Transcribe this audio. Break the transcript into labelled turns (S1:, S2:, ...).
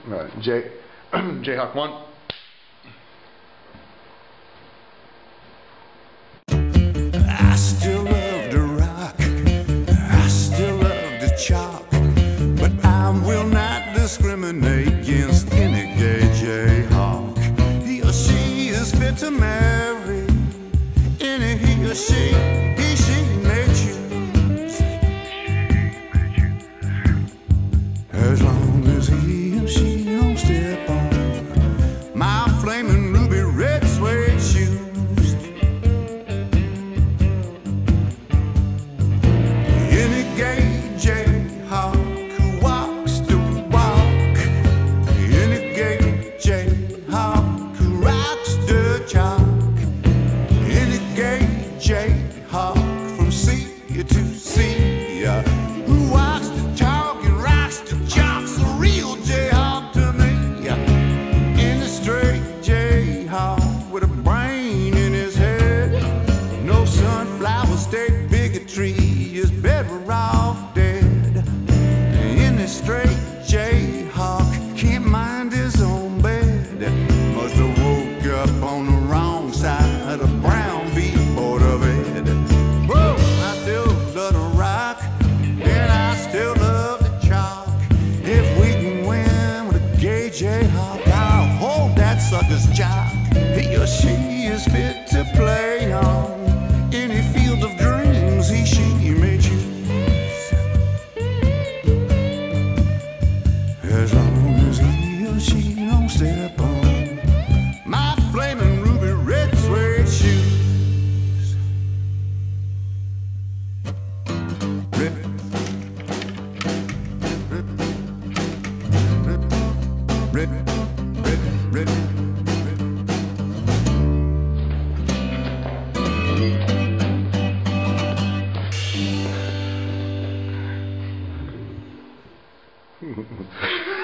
S1: Jayhawk 1.
S2: I still love to rock, I still love to chalk, but I will not discriminate against any gay Jayhawk. He or she is fit to marry any he or she may choose, as long as he or she don't step on my flaming ruby red suede shoes. Any gay Jayhawk who walks the walk, any gay Jayhawk who rocks the chalk, any gay Jayhawk from sea to sea, who walks the talk and rocks the chalk's a real Jayhawk to me. Any straight Jayhawk with a brain in his head, no sunflower state bigotry is better off dead. Any straight Jayhawk can't mind his own bed, must have woke up on the wrong side of Brown v. Board of Ed. Whoa, I still love to rock, and I still love to chalk. If we can win with a gay Jayhawk, I'll hold that sucker's jock. He or she is fit to play on any field of dreams he, she may choose, as long as he or she don't step on my flaming ruby red suede shoes. Rip, rip, rip, rip, rip, rip, rip.
S1: Rip.